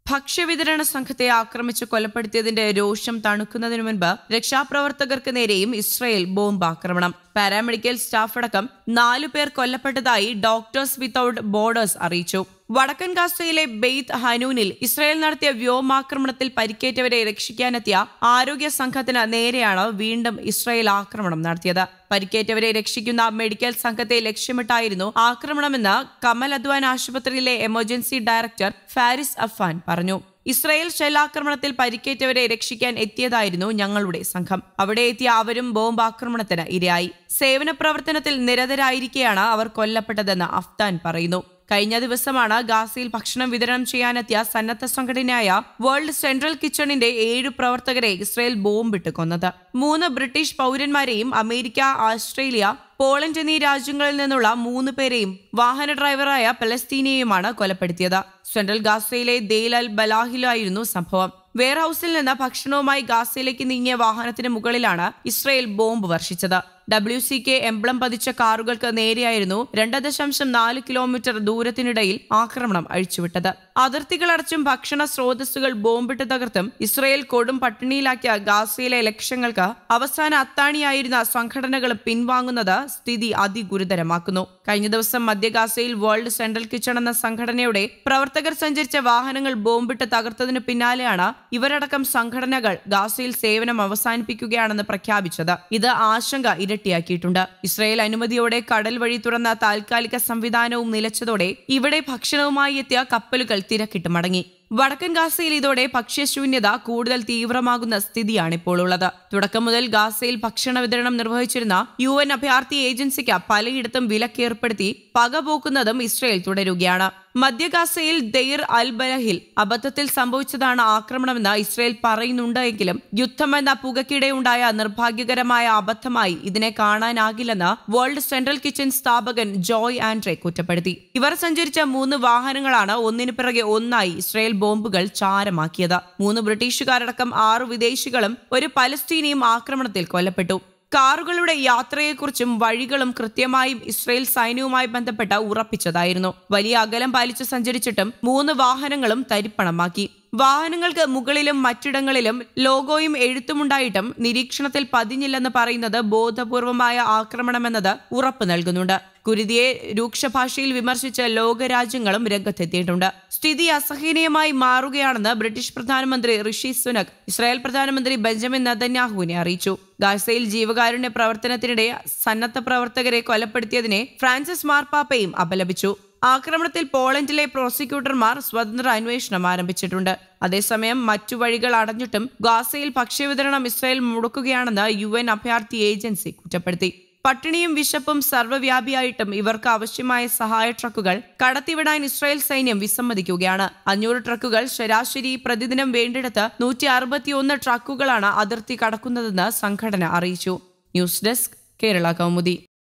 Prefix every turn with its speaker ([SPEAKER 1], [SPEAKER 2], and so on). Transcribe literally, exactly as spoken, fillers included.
[SPEAKER 1] ഭക്ഷ്യവിതരണ സംഘത്തെ ആക്രമിച്ച് കൊലപ്പെടുത്തിയതിന്റെ രോഷം തണുക്കുന്നതിനു മുൻപ് രക്ഷാപ്രവർത്തകർക്ക് നേരെയും ഇസ്രയേൽ ബോംബാക്രമണം. പാരാമെഡിക്കൽ സ്റ്റാഫ് അടക്കം നാലു പേർ കൊല്ലപ്പെട്ടതായി ഡോക്ടേഴ്സ് വിത്തൌട്ട് ബോർഡേഴ്സ് അറിയിച്ചു. വടക്കൻ ഗാസയിലെ ബെയ്ത്ത് ഹനൂനിൽ ഇസ്രയേൽ നടത്തിയ വ്യോമാക്രമണത്തിൽ പരിക്കേറ്റവരെ രക്ഷിക്കാനെത്തിയ ആരോഗ്യ സംഘത്തിന് നേരെയാണ് വീണ്ടും ഇസ്രയേൽ ആക്രമണം നടത്തിയത്. പരിക്കേറ്റവരെ രക്ഷിക്കുന്ന മെഡിക്കൽ സംഘത്തെ ലക്ഷ്യമിട്ടായിരുന്നു ആക്രമണമെന്ന് കമൽ അദ്വാൻ ആശുപത്രിയിലെ എമർജൻസി ഡയറക്ടർ ഫാരിസ് അഫാൻ പറഞ്ഞു. ഇസ്രയേൽ ഷെല്ലാക്രമണത്തിൽ പരിക്കേറ്റവരെ രക്ഷിക്കാൻ എത്തിയതായിരുന്നു ഞങ്ങളുടെ സംഘം. അവിടെ എത്തിയ അവരും ബോംബാക്രമണത്തിന് ഇരയായി. സേവന പ്രവർത്തനത്തിൽ നിരതരായിരിക്കെയാണ് അവർ കൊല്ലപ്പെട്ടതെന്ന് അഫ്താൻ പറയുന്നു. കഴിഞ്ഞ ദിവസമാണ് ഗാസയിൽ ഭക്ഷണം വിതരണം ചെയ്യാനെത്തിയ സന്നദ്ധ സംഘടനയായ വേൾഡ് സെൻട്രൽ കിച്ചണിന്റെ ഏഴു പ്രവർത്തകരെ ഇസ്രയേൽ ബോംബിട്ട് കൊന്നത്. മൂന്ന് ബ്രിട്ടീഷ് പൗരന്മാരെയും അമേരിക്ക, ഓസ്ട്രേലിയ, പോളണ്ട് എന്നീ രാജ്യങ്ങളിൽ നിന്നുള്ള മൂന്ന് പേരെയും വാഹന ഡ്രൈവറായ പലസ്തീനിയെയുമാണ് കൊലപ്പെടുത്തിയത്. സെൻട്രൽ ഗാസയിലെ ദേൽ അൽ ബലാഹിലായിരുന്നു സംഭവം. വെയർഹൌസിൽ നിന്ന് ഭക്ഷണവുമായി ഗാസയിലേക്ക് നീങ്ങിയ വാഹനത്തിന് മുകളിലാണ് ഇസ്രയേൽ ബോംബ് വർഷിച്ചത്. ഡബ്ല്യു സി കെ എംബ്ലം പതിച്ച കാറുകൾക്ക് നേരെയായിരുന്നു രണ്ട് ദശാംശം നാല് കിലോമീറ്റർ ദൂരത്തിനിടയിൽ ആക്രമണം അഴിച്ചുവിട്ടത്. അതിർത്തികളടച്ചും ഭക്ഷണ സ്രോതസ്സുകൾ ബോംബിട്ട് തകർത്തും ഇസ്രയേൽ കൊടും പട്ടിണിയിലാക്കിയ ഗാസയിലെ ലക്ഷ്യങ്ങൾക്ക് അവസാന അത്താണിയായിരുന്ന സംഘടനകൾ പിൻവാങ്ങുന്നത് സ്ഥിതി അതിഗുരുതരമാക്കുന്നു. കഴിഞ്ഞ ദിവസം മധ്യ ഗാസയിൽ വേൾഡ് സെൻട്രൽ കിച്ചൺ എന്ന സംഘടനയുടെ പ്രവർത്തകർ സഞ്ചരിച്ച വാഹനങ്ങൾ ബോംബിട്ട് തകർത്തതിനു പിന്നാലെയാണ് ഇവരടക്കം സംഘടനകൾ ഗാസയിൽ സേവനം അവസാനിപ്പിക്കുകയാണെന്ന് പ്രഖ്യാപിച്ചത്. ഇത് ആശങ്ക ഇരട്ടിയാക്കിയിട്ടുണ്ട്. ഇസ്രയേൽ അനുമതിയോടെ കടൽ വഴി തുറന്ന താൽക്കാലിക സംവിധാനവും നിലച്ചതോടെ ഇവിടെ ഭക്ഷണവുമായി എത്തിയ കപ്പലുകൾ തിരക്കിട്ട് മടങ്ങി. വടക്കൻ ഗാസയിൽ ഇതോടെ ഭക്ഷ്യശൂന്യത കൂടുതൽ തീവ്രമാകുന്ന സ്ഥിതിയാണ് ഇപ്പോൾ ഉള്ളത്. തുടക്കം മുതൽ ഗാസയിൽ ഭക്ഷണ വിതരണം നിർവഹിച്ചിരുന്ന യു എൻ അഭയാർത്ഥി ഏജൻസിക്ക് പലയിടത്തും വിലക്കേർപ്പെടുത്തി പകപോക്കുന്നതും ഇസ്രയേൽ തുടരുകയാണ്. മധ്യ ഗാസയിൽ ദെയ്ർ അൽ ബലഹിൽ അബദ്ധത്തിൽ സംഭവിച്ചതാണ് ആക്രമണമെന്ന് ഇസ്രയേൽ പറയുന്നുണ്ട് എങ്കിലും യുദ്ധമെന്ന പുകയ്ക്കിടെയുണ്ടായ നിർഭാഗ്യകരമായ അബദ്ധമായി ഇതിനെ കാണാനാകില്ലെന്ന് വേൾഡ് സെൻട്രൽ കിച്ചൺ സ്ഥാപകൻ ജോയ് ആൻഡ്രെ കുറ്റപ്പെടുത്തി. ഇവർ സഞ്ചരിച്ച മൂന്ന് വാഹനങ്ങളാണ് ഒന്നിനു പിറകെ ഒന്നായി ഇസ്രയേൽ ബോംബുകൾ ചാരമാക്കിയത്. മൂന്ന് ബ്രിട്ടീഷുകാരടക്കം ആറു വിദേശികളും ഒരു പലസ്തീനിയും ആക്രമണത്തിൽ കൊല്ലപ്പെട്ടു. കാറുകളുടെ യാത്രയെക്കുറിച്ചും വഴികളും കൃത്യമായും ഇസ്രയേൽ സൈന്യവുമായി ബന്ധപ്പെട്ട് ഉറപ്പിച്ചതായിരുന്നു. വലിയ അകലം പാലിച്ച് സഞ്ചരിച്ചിട്ടും മൂന്ന് വാഹനങ്ങളും തരിപ്പണമാക്കി. വാഹനങ്ങൾക്ക് മുകളിലും മറ്റിടങ്ങളിലും ലോഗോയും എഴുത്തുമുണ്ടായിട്ടും നിരീക്ഷണത്തിൽ പതിഞ്ഞില്ലെന്ന് പറയുന്നത് ബോധപൂർവമായ ആക്രമണമെന്നത് ഉറപ്പ് നൽകുന്നുണ്ട്. കുരുതിയെ രൂക്ഷഭാഷയിൽ വിമർശിച്ച് ലോകരാജ്യങ്ങളും രംഗത്തെത്തിയിട്ടുണ്ട്. സ്ഥിതി അസഹനീയമായി മാറുകയാണെന്ന് ബ്രിട്ടീഷ് പ്രധാനമന്ത്രി ഋഷി സുനക് ഇസ്രായേൽ പ്രധാനമന്ത്രി ബെഞ്ചമിൻ നെതന്യാഹുവിനെ അറിയിച്ചു. ഗാസയിൽ ജീവകാരുണ്യ പ്രവർത്തനത്തിനിടെ സന്നദ്ധ പ്രവർത്തകരെ കൊലപ്പെടുത്തിയതിനെ ഫ്രാൻസിസ് മാർപ്പാപ്പയും അപലപിച്ചു. ആക്രമണത്തിൽ പോളണ്ടിലെ പ്രോസിക്യൂട്ടർമാർ സ്വതന്ത്ര അന്വേഷണം ആരംഭിച്ചിട്ടുണ്ട്. അതേസമയം മറ്റു വഴികൾ അടഞ്ഞിട്ടും ഗാസയിൽ ഭക്ഷ്യവിതരണം ഇസ്രായേൽ മുടക്കുകയാണെന്ന് യു എൻ അഭയാർത്ഥി ഏജൻസി കുറ്റപ്പെടുത്തി. പട്ടിണിയും വിശപ്പും സർവ്വവ്യാപിയായിട്ടും ഇവർക്ക് ആവശ്യമായ സഹായ ട്രക്കുകൾ കടത്തിവിടാൻ ഇസ്രായേൽ സൈന്യം വിസമ്മതിക്കുകയാണ്. അഞ്ഞൂറ് ട്രക്കുകൾ ശരാശരി പ്രതിദിനം വേണ്ടിടത്ത് നൂറ്റി അറുപത്തിയൊന്ന് ട്രക്കുകളാണ് അതിർത്തി കടക്കുന്നതെന്ന് സംഘടന അറിയിച്ചു. News desk, Kerala Kaumudi.